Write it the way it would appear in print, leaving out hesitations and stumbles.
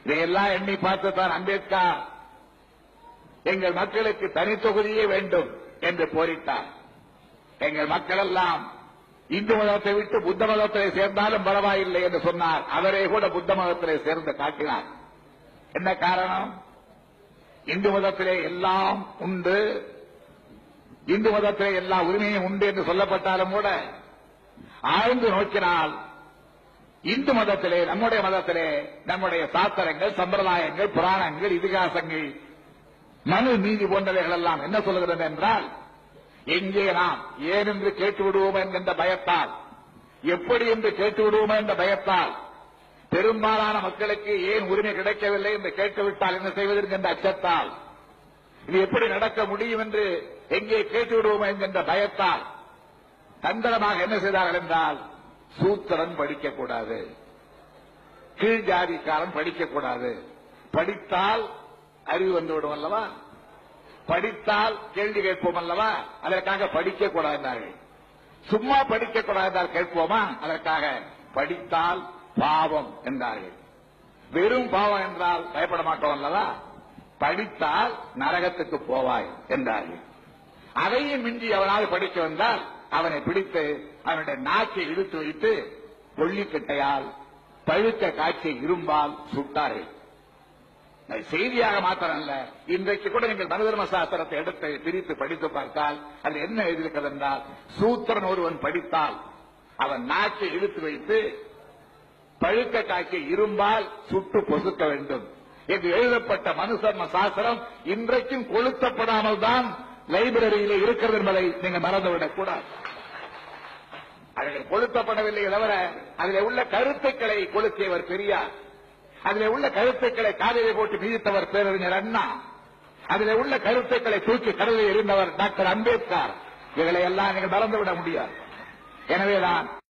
இதையெல்லாம் எண்ணி பார்த்துத்தான் அம்பேத்கர் எங்கள் மக்களுக்கு தனி தொகுதியே வேண்டும் என்று போரிட்டார். எங்கள் மக்கள் எல்லாம் இந்து மதத்தை விட்டு புத்த மதத்திலே சேர்ந்தாலும் பரவாயில்லை என்று சொன்னார். அவரே கூட புத்த மதத்திலே சேர்ந்து காட்டினார். என்ன காரணம்? இந்து மதத்திலே எல்லாம் உண்டு, இந்து மதத்திலே எல்லா உரிமையும் உண்டு என்று சொல்லப்பட்டாலும் கூட ஆழ்ந்து நோக்கினால் இந்து மதத்திலே, நம்முடைய மதத்திலே நம்முடைய சாஸ்திரங்கள், சம்பிரதாயங்கள், புராணங்கள், இதிகாசங்கள், மனு நீதி போன்றவைகள் எல்லாம் என்ன சொல்கிறது என்றால், எங்கே நாம் ஏன் என்று கேட்டு விடுவோம் என்கின்ற பயத்தால், எப்படி என்று கேட்டு விடுவோம் என்ற பயத்தால், பெரும்பாலான மக்களுக்கு ஏன் உரிமை கிடைக்கவில்லை என்று கேட்டுவிட்டால் என்ன செய்வதற்கு என்ற அச்சத்தால், இது எப்படி நடக்க முடியும் என்று எங்கே கேட்டு விடுவோம் என்கின்ற பயத்தால் தந்திரமாக என்ன செய்தார்கள் என்றால், சூத்திரன் படிக்கக்கூடாது, கீழ் ஜாதிக்காரன் படிக்கக்கூடாது, படித்தால் அறிவு வந்துவிடும் அல்லவா, படித்தால் கேள்வி கேட்போம் அல்லவா, அதற்காக படிக்கக்கூடாது என்றார்கள். சும்மா படிக்கக்கூடாது என்றால் கேட்போமா, அதற்காக படித்தால் பாவம் என்றார்கள். வெறும் பாவம் என்றால் பயப்பட மாட்டோம் அல்லவா, படித்தால் நரகத்துக்கு போவாய் என்றார்கள். அதையும் மிஞ்சி அவனால் படிக்க வந்தால் அவனை பிடித்து அவனுடைய நாக்கை இழுத்து வைத்து கொள்ளிக்கட்டையால் பழுக்க காய்ச்சி இரும்பால் சுட்டார்கள். செய்தியாக மாத்திரம் அல்ல, இன்றைக்கு கூட நீங்கள் மனு தர்ம சாஸ்திரத்தை எடுத்து பிரித்து படித்து பார்த்தால் அது என்ன எழுதியிருக்கிறது என்றால், சூத்திரன் ஒருவன் படித்தால் அவன் நாக்கை இழுத்து வைத்து பழுக்க காய்ச்சி இரும்பால் சுட்டு பொசுக்க வேண்டும் என்று எழுதப்பட்ட மனு தர்ம சாஸ்திரம் இன்றைக்கும் கொளுத்தப்படாமல் தான் லைப்ரரியிலே இருக்கிறது என்பதை நீங்கள் மறந்துவிடக் கூடாது. அவர்கள் கொளுத்தப்படவில்லை தவிர அதில் உள்ள கருத்துக்களை கொளுத்தியவர் பெரியார், அதில் உள்ள கருத்துக்களை காலிலே போட்டு மிதித்தவர் பேரறிஞர் அண்ணா, அதில் உள்ள கருத்துக்களை தூக்கி கடலில் எறிந்தவர் டாக்டர் அம்பேத்கர். இவர்களை எல்லாம் நீங்கள் மறந்துவிட முடியாது. எனவேதான்